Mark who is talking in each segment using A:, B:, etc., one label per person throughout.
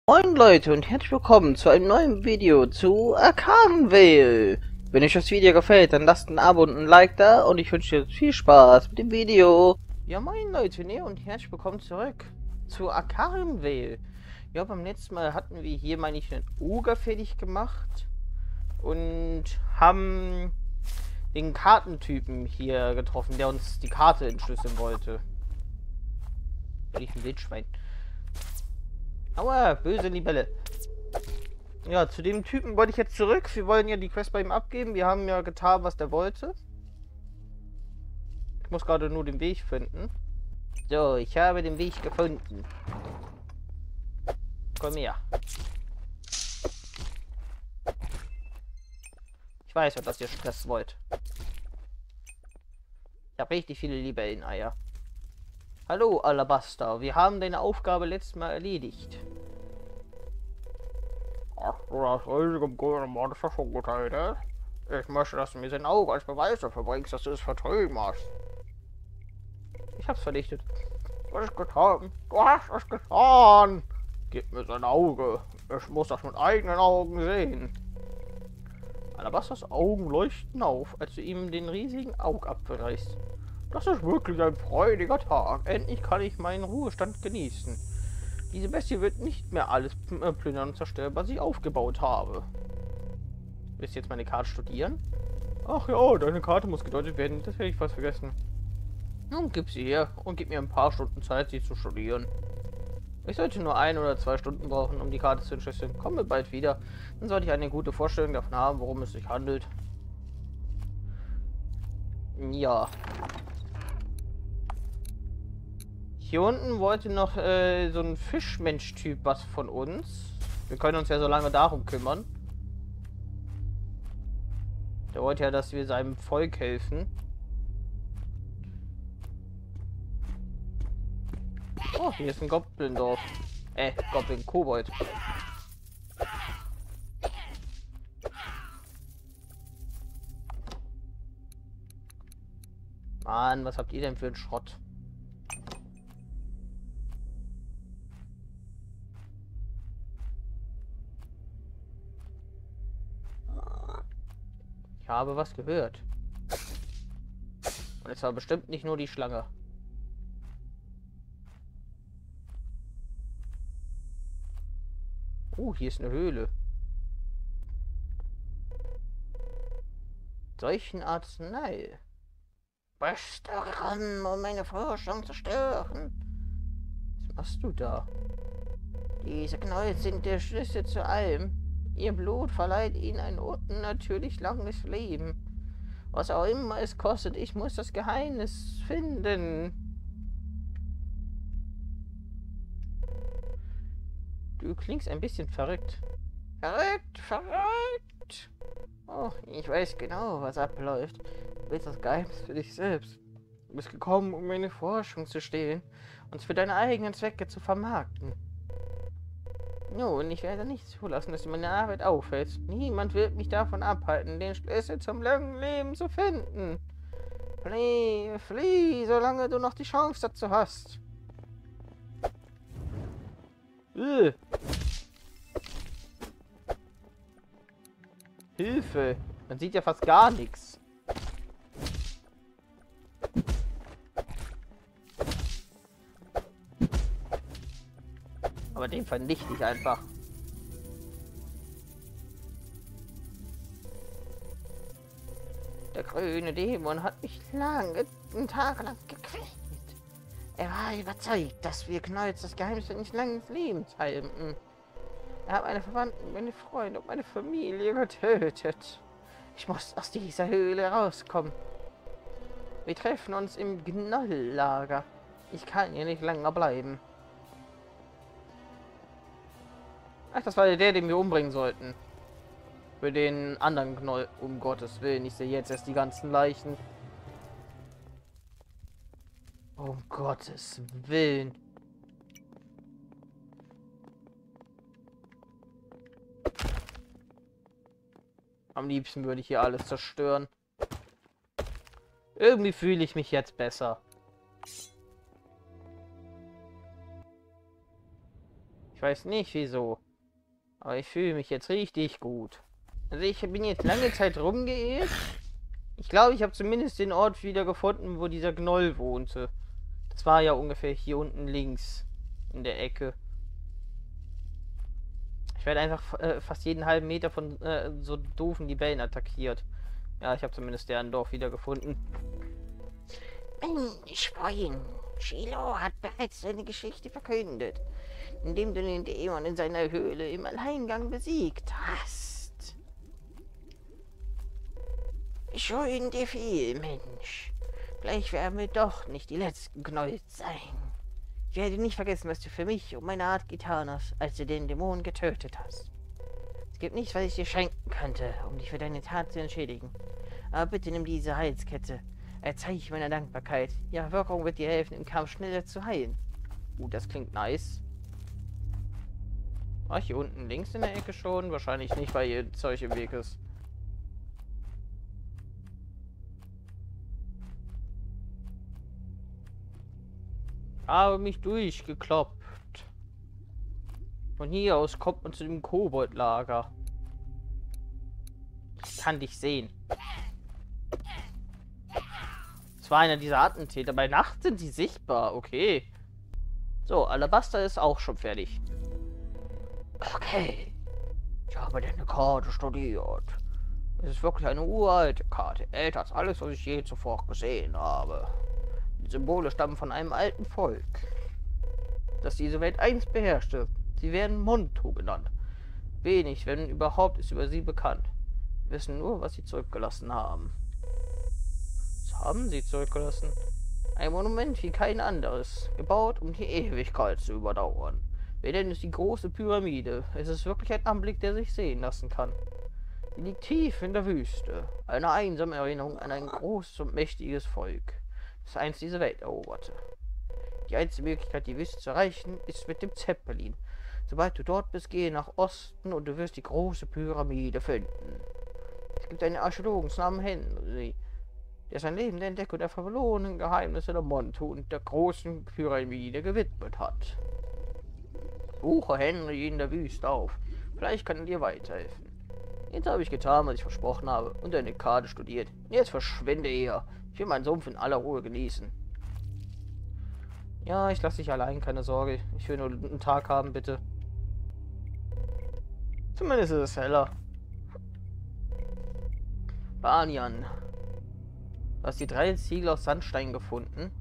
A: Moin Leute und herzlich willkommen zu einem neuen Video zu Arcadenvale. Wenn euch das Video gefällt, dann lasst ein Abo und ein Like da und ich wünsche euch viel Spaß mit dem Video. Ja moin Leute, und herzlich willkommen zurück zu Arcadenvale. Ja, beim letzten Mal hatten wir hier, meine ich, einen Oger fertig gemacht und haben den Kartentypen hier getroffen, der uns die Karte entschlüsseln wollte. Bin ich ein Wildschwein. Aua, böse Libelle. Ja, zu dem Typen wollte ich jetzt zurück. Wir wollen ja die Quest bei ihm abgeben. Wir haben ja getan, was der wollte. Ich muss gerade nur den Weg finden. So, ich habe den Weg gefunden. Komm her. Ich weiß ja, dass ihr Stress wollt. Ich habe richtig viele Libelleneier. Hallo, Alabaster. Wir haben deine Aufgabe letztes Mal erledigt. Ach, du hast riesigem grünen Monster schon getötet. Ich möchte, dass du mir sein Auge als Beweis dafür bringst, dass du es vertrieben hast. Ich hab's vernichtet. Du hast es getan. Du hast es getan. Gib mir sein Auge. Ich muss das mit eigenen Augen sehen. Alabasters Augen leuchten auf, als du ihm den riesigen Augapfel reichst. Das ist wirklich ein freudiger Tag. Endlich kann ich meinen Ruhestand genießen. Diese Bestie wird nicht mehr alles plündern und zerstören, was ich aufgebaut habe. Willst du jetzt meine Karte studieren? Ach ja, deine Karte muss gedeutet werden. Das hätte ich fast vergessen. Nun gib sie her und gib mir ein paar Stunden Zeit, sie zu studieren. Ich sollte nur 1 oder 2 Stunden brauchen, um die Karte zu entschlüsseln. Komme bald wieder. Dann sollte ich eine gute Vorstellung davon haben, worum es sich handelt. Ja. Hier unten wollte noch so ein Fischmensch-Typ was von uns. Wir können uns ja so lange darum kümmern. Der wollte ja, dass wir seinem Volk helfen. Oh, hier ist ein Goblin-Dorf. Goblin-Kobold. Mann, was habt ihr denn für einen Schrott? Ich habe was gehört. Und es war bestimmt nicht nur die Schlange. Oh, hier ist eine Höhle. Solchen Arznei. Bist du gekommen, um meine Forschung zu stören? Was machst du da? Diese Knäuel sind der Schlüssel zu allem. Ihr Blut verleiht ihnen ein unnatürlich langes Leben. Was auch immer es kostet, ich muss das Geheimnis finden. Du klingst ein bisschen verrückt. Verrückt, verrückt. Oh, ich weiß genau, was abläuft. Du willst das Geheimnis für dich selbst. Du bist gekommen, um meine Forschung zu stehlen und für deine eigenen Zwecke zu vermarkten. Nun, ich werde nicht zulassen, dass du meine Arbeit aufhältst. Niemand wird mich davon abhalten, den Schlüssel zum langen Leben zu finden. Flieh, flieh, solange du noch die Chance dazu hast. Hilfe! Man sieht ja fast gar nichts. Aber den vernichte ich einfach. Der grüne Dämon hat mich einen Tag lang gequält. Er war überzeugt, dass wir Knolls das Geheimnis eines langen Lebens halten. Er hat meine Verwandten, meine Freunde und meine Familie getötet. Ich muss aus dieser Höhle rauskommen. Wir treffen uns im Gnolllager. Ich kann hier nicht länger bleiben. Ach, das war der, den wir umbringen sollten. Für den anderen Gnoll. Um Gottes Willen, ich sehe jetzt erst die ganzen Leichen. Um Gottes Willen. Am liebsten würde ich hier alles zerstören. Irgendwie fühle ich mich jetzt besser. Ich weiß nicht wieso. Aber ich fühle mich jetzt richtig gut. Also ich bin jetzt lange Zeit rumgeirrt. Ich glaube, ich habe zumindest den Ort wieder gefunden, wo dieser Gnoll wohnte. Das war ja ungefähr hier unten links in der Ecke. Ich werde einfach fast jeden halben Meter von so doofen Libellen attackiert. Ja, ich habe zumindest deren Dorf wieder gefunden.
B: Mensch, Freund, Shiloh hat bereits seine Geschichte verkündet, indem du den Dämon in seiner Höhle im Alleingang besiegt hast. Schön dir viel, Mensch. Gleich werden wir doch nicht die letzten Gnolls sein. Ich werde nicht vergessen, was du für mich und meine Art getan hast, als du den Dämon getötet hast. Es gibt nichts, was ich dir schenken könnte, um dich für deine Tat zu entschädigen. Aber bitte nimm diese Halskette. Als Zeichen meiner Dankbarkeit. Ihre Wirkung wird dir helfen, im Kampf schneller zu heilen.
A: Das klingt nice. Ah, hier unten links in der Ecke schon. Wahrscheinlich nicht, weil hier Zeug im Weg ist. Habe mich durchgekloppt. Von hier aus kommt man zu dem Koboldlager. Ich kann dich sehen. Es war einer dieser Attentäter. Bei Nacht sind die sichtbar. Okay. So, Alabaster ist auch schon fertig.
B: Okay. Ich habe deine Karte studiert.
A: Es ist wirklich eine uralte Karte. Älter als alles, was ich je zuvor gesehen habe. Die Symbole stammen von einem alten Volk, das diese Welt einst beherrschte. Sie werden Monto genannt. Wenig, wenn überhaupt, ist über sie bekannt. Wir wissen nur, was sie zurückgelassen haben. Was haben sie zurückgelassen? Ein Monument wie kein anderes, gebaut, um die Ewigkeit zu überdauern. Wir nennen es die große Pyramide. Es ist wirklich ein Anblick, der sich sehen lassen kann. Sie liegt tief in der Wüste. Eine einsame Erinnerung an ein großes und mächtiges Volk, das einst diese Welt eroberte. Die einzige Möglichkeit, die Wüste zu erreichen, ist mit dem Zeppelin. Sobald du dort bist, gehe nach Osten und du wirst die große Pyramide finden. Es gibt einen Archäologen namens Henry, der sein Leben der Entdeckung der verlorenen Geheimnisse der Monto und der großen Pyramide gewidmet hat. Suche Henry in der Wüste auf. Vielleicht kann er dir weiterhelfen. Jetzt habe ich getan, was ich versprochen habe und deine Karte studiert. Jetzt verschwinde hier. Ich will meinen Sumpf in aller Ruhe genießen. Ja, ich lasse dich allein, keine Sorge. Ich will nur einen Tag haben, bitte. Zumindest ist es heller. Banyan. Du hast die 3 Ziegel aus Sandstein gefunden.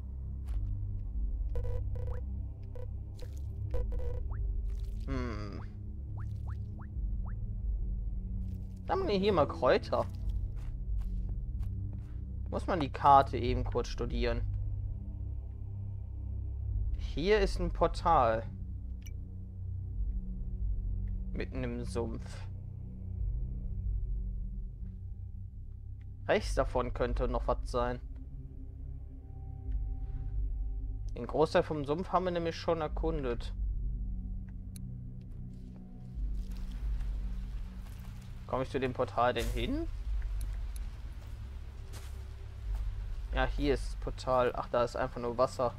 A: Sammeln wir hier mal Kräuter. Muss man die Karte eben kurz studieren. Hier ist ein Portal. Mitten im Sumpf. Rechts davon könnte noch was sein. Den Großteil vom Sumpf haben wir nämlich schon erkundet. Komme ich zu dem Portal denn hin? Ja, hier ist das Portal. Ach, da ist einfach nur Wasser.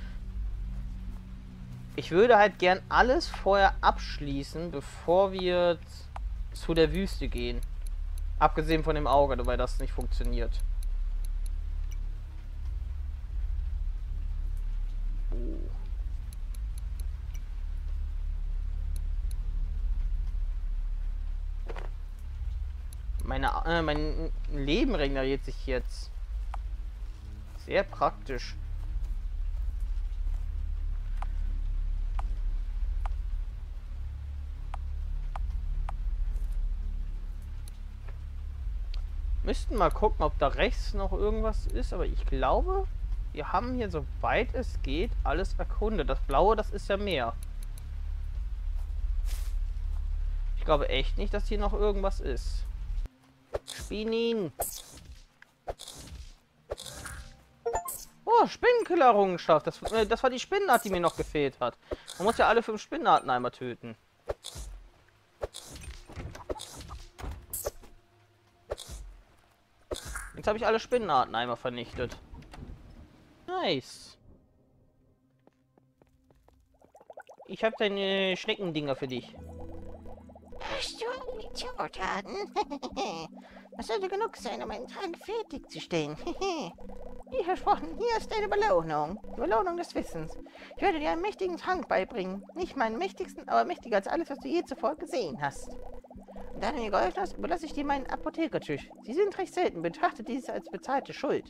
A: Ich würde halt gern alles vorher abschließen, bevor wir zu der Wüste gehen. Abgesehen von dem Auge, weil das nicht funktioniert. Mein Leben regeneriert sich jetzt. Sehr praktisch. Müssten mal gucken, ob da rechts noch irgendwas ist, aber ich glaube, wir haben hier, soweit es geht, alles erkundet. Das Blaue, das ist ja Meer. Ich glaube echt nicht, dass hier noch irgendwas ist. Spinin. Oh, Spinnenkiller-Errungenschaft. Das war die Spinnenart, die mir noch gefehlt hat. Man muss ja alle 5 Spinnenarten einmal töten. Jetzt habe ich alle Spinnenarten einmal vernichtet. Nice. ich habe deine Schneckendinger für dich.
B: Hast du einen Idiot, Das sollte genug sein, um einen Trank fertigzustellen. Wie versprochen, hier ist deine Belohnung. Die Belohnung des Wissens. Ich werde dir einen mächtigen Trank beibringen. Nicht meinen mächtigsten, aber mächtiger als alles, was du je zuvor gesehen hast. Und da du mir geholfen hast, überlasse ich dir meinen Apothekertisch. Sie sind recht selten. Betrachte dies als bezahlte Schuld.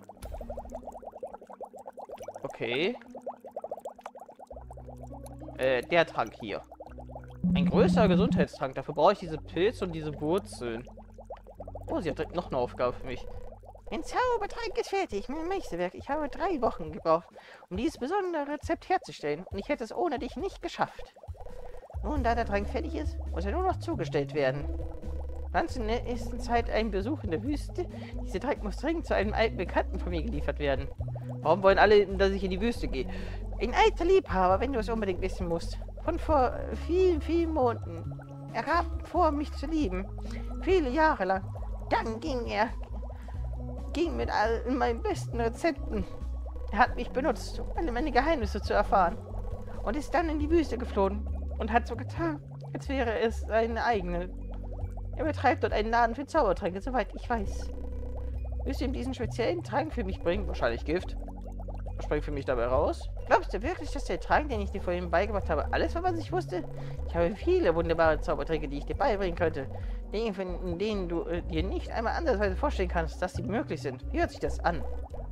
A: Okay. Der Trank hier. Ein größerer Gesundheitstrank. Dafür brauche ich diese Pilze und diese Wurzeln. Oh, sie hat direkt noch eine Aufgabe für mich.
B: Mein Zaubertrank ist fertig, mein Meisterwerk. Ich habe 3 Wochen gebraucht, um dieses besondere Rezept herzustellen. Und ich hätte es ohne dich nicht geschafft. Nun, da der Trank fertig ist, muss er nur noch zugestellt werden. Planst in der nächsten Zeit einen Besuch in der Wüste? Dieser Trank muss dringend zu einem alten Bekannten von mir geliefert werden. Warum wollen alle, dass ich in die Wüste gehe? Ein alter Liebhaber, wenn du es unbedingt wissen musst. Von vor vielen, vielen Monaten. Er gab vor, mich zu lieben. Viele Jahre lang. Dann ging mit all meinen besten Rezepten. Er hat mich benutzt, um alle meine Geheimnisse zu erfahren. Und ist dann in die Wüste geflohen. Und hat so getan, als wäre es seine eigene. Er betreibt dort einen Laden für Zaubertränke, soweit ich weiß. Willst du ihm diesen speziellen Trank für mich bringen? Wahrscheinlich Gift. Was springt für mich dabei raus? Glaubst du wirklich, dass der Trank, den ich dir vorhin beigebracht habe, alles war, was ich wusste? Ich habe viele wunderbare Zaubertränke, die ich dir beibringen könnte. Dinge, von denen du dir nicht einmal andersweise vorstellen kannst, dass sie möglich sind. Wie hört sich das an?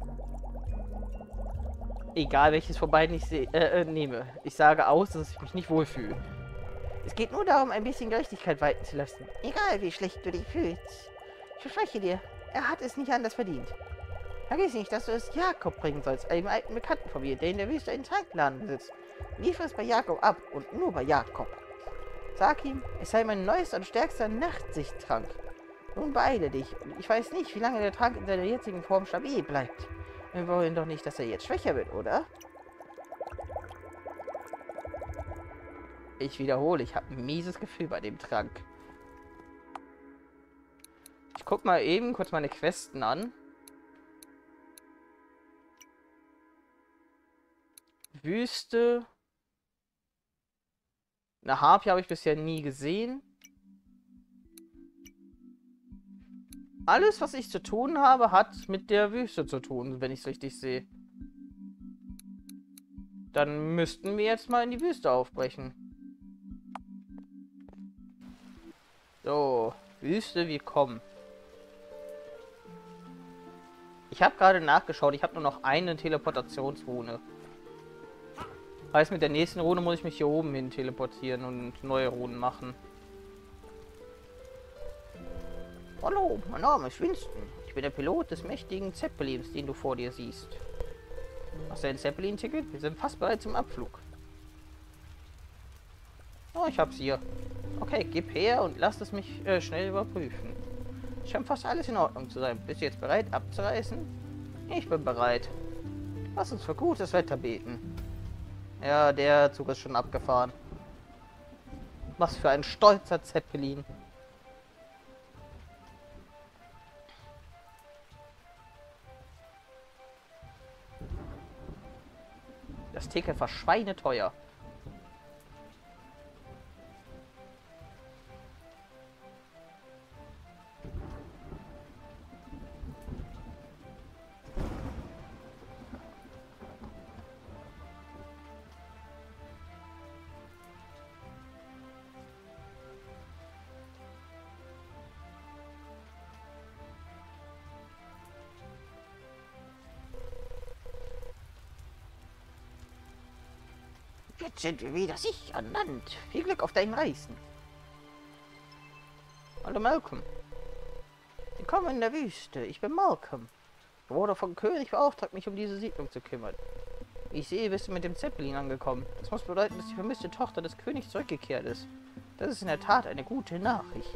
B: Egal, welches von beiden ich nehme. Ich sage aus, dass ich mich nicht wohlfühle. Es geht nur darum, ein bisschen Gerechtigkeit walten zu lassen. Egal, wie schlecht du dich fühlst. Ich verspreche dir, er hat es nicht anders verdient. Vergiss nicht, dass du es Jakob bringen sollst, einem alten Bekannten von mir, der in der Wüste einen Trankladen besitzt. Liefere es bei Jakob ab und nur bei Jakob. Sag ihm, es sei mein neuester und stärkster Nachtsichttrank. Nun beeile dich. Ich weiß nicht, wie lange der Trank in seiner jetzigen Form stabil bleibt. Wir wollen doch nicht, dass er jetzt schwächer wird, oder? Ich wiederhole, ich habe ein mieses Gefühl bei dem Trank. Ich guck mal eben kurz meine Questen an. Wüste. Eine Harpie habe ich bisher nie gesehen. Alles, was ich zu tun habe, hat mit der Wüste zu tun, wenn ich es richtig sehe. Dann müssten wir jetzt mal in die Wüste aufbrechen. So, Wüste, wir kommen. Ich habe gerade nachgeschaut, ich habe nur noch eine Teleportationsrune. Heißt, mit der nächsten Rune muss ich mich hier oben hin teleportieren und neue Runen machen. Hallo, mein Name ist Winston. Ich bin der Pilot des mächtigen Zeppelins, den du vor dir siehst. Hast du ein Zeppelin-Ticket? Wir sind fast bereit zum Abflug. Oh, ich hab's hier. Okay, gib her und lass es mich schnell überprüfen. Scheint fast alles in Ordnung zu sein. Bist du jetzt bereit abzureißen? Ich bin bereit. Lass uns für gutes Wetter beten. Ja, der Zug ist schon abgefahren. Was für ein stolzer Zeppelin. Das Ticket war schweineteuer. Jetzt sind wir wieder sicher an Land. Viel Glück auf deinen Reisen.
A: Hallo Malcolm.
B: Willkommen in der Wüste. Ich bin Malcolm. Ich wurde vom König beauftragt, mich um diese Siedlung zu kümmern.
A: Wie ich sehe, bist du mit dem Zeppelin angekommen. Das muss bedeuten, dass die vermisste Tochter des Königs zurückgekehrt ist.
B: Das ist in der Tat eine gute Nachricht.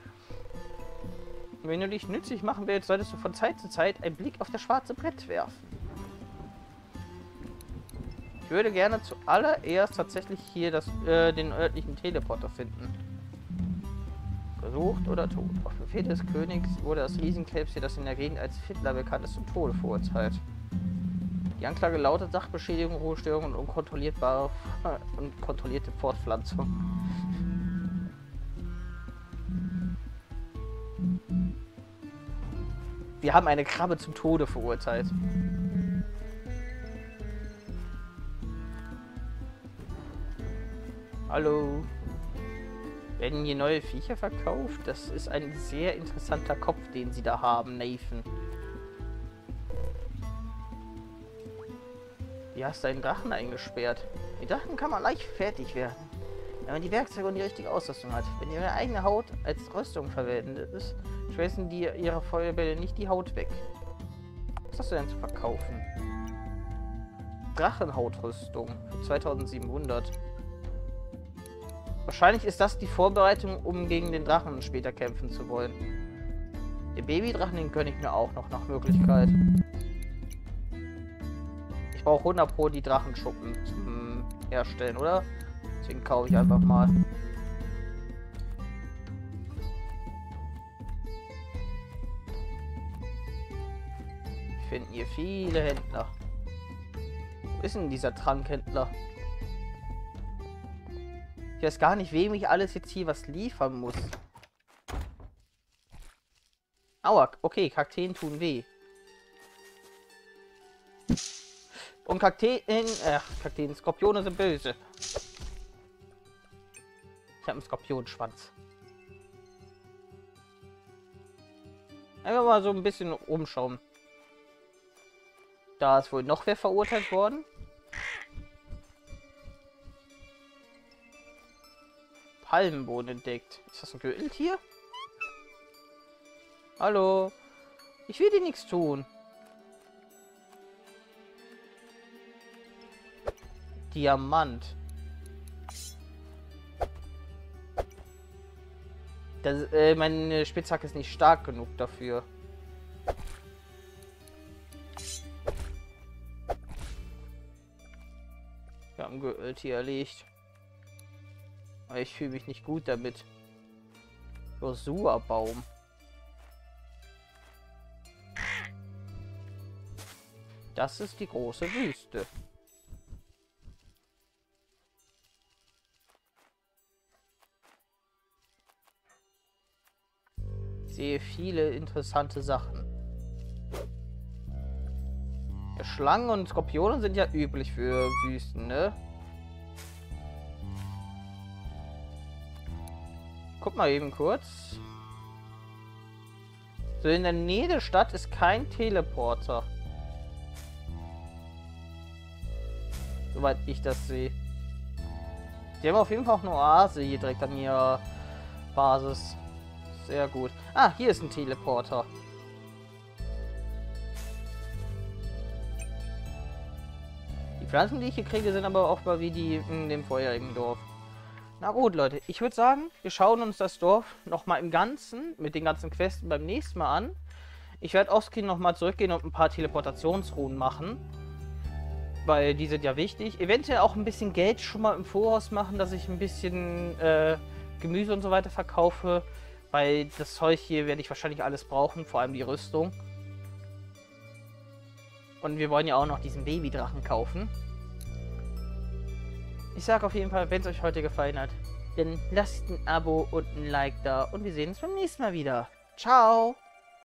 A: Wenn du dich nützlich machen willst, solltest du von Zeit zu Zeit einen Blick auf das schwarze Brett werfen. Ich würde gerne zuallererst tatsächlich hier den örtlichen Teleporter finden. Versucht oder tot. Auf Befehl des Königs wurde das Riesenkrebstier, das in der Gegend als Fiddler bekannt ist, zum Tode verurteilt. Die Anklage lautet Sachbeschädigung, Ruhestörung und unkontrollierte Fortpflanzung. Wir haben eine Krabbe zum Tode verurteilt. Hallo. Werden hier neue Viecher verkauft? Das ist ein sehr interessanter Kopf, den sie da haben, Nathan. Wie hast du einen Drachen eingesperrt? Mit Drachen kann man leicht fertig werden, wenn man die Werkzeuge und die richtige Ausrüstung hat. Wenn ihre eigene Haut als Rüstung verwendet ist, schweißen die ihrer Feuerbälle nicht die Haut weg. Was hast du denn zu verkaufen? Drachenhautrüstung für 2700. Wahrscheinlich ist das die Vorbereitung, um gegen den Drachen später kämpfen zu wollen. Den Babydrachen, den gönne ich mir auch noch nach Möglichkeit. Ich brauche 100 Pro die Drachenschuppen zum Herstellen, oder? Deswegen kaufe ich einfach mal. Ich finde hier viele Händler. Wo ist denn dieser Trankhändler? Ich weiß gar nicht, wem ich alles jetzt hier was liefern muss. Aua, okay, Kakteen tun weh. Und Kakteen, Skorpione sind böse. Ich habe einen Skorpionschwanz. Einfach mal so ein bisschen umschauen. Da ist wohl noch wer verurteilt worden. Palmenboden entdeckt. Ist das ein Gürteltier? Hallo? Ich will dir nichts tun. Diamant. Das, meine Spitzhacke ist nicht stark genug dafür. Wir haben ein Gürteltier erlegt. Aber ich fühle mich nicht gut damit. Josua-Baum. Das ist die große Wüste. Ich sehe viele interessante Sachen. Ja, Schlangen und Skorpione sind ja üblich für Wüsten, ne? Guck mal eben kurz. So, in der Nähe der Stadt ist kein Teleporter. Soweit ich das sehe. Die haben auf jeden Fall auch eine Oase hier direkt an ihrer Basis. Sehr gut. Ah, hier ist ein Teleporter. Die Pflanzen, die ich hier kriege, sind aber auch mal wie die in dem vorherigen Dorf. Na gut, Leute. Ich würde sagen, wir schauen uns das Dorf nochmal im Ganzen, mit den ganzen Questen beim nächsten Mal an. Ich werde offscreen nochmal zurückgehen und ein paar Teleportationsruhen machen. Weil die sind ja wichtig. Eventuell auch ein bisschen Geld schon mal im Voraus machen, dass ich ein bisschen Gemüse und so weiter verkaufe. Weil das Zeug hier werde ich wahrscheinlich alles brauchen, vor allem die Rüstung. Und wir wollen ja auch noch diesen Babydrachen kaufen. Ich sage auf jeden Fall, wenn es euch heute gefallen hat, dann lasst ein Abo und ein Like da und wir sehen uns beim nächsten Mal wieder. Ciao!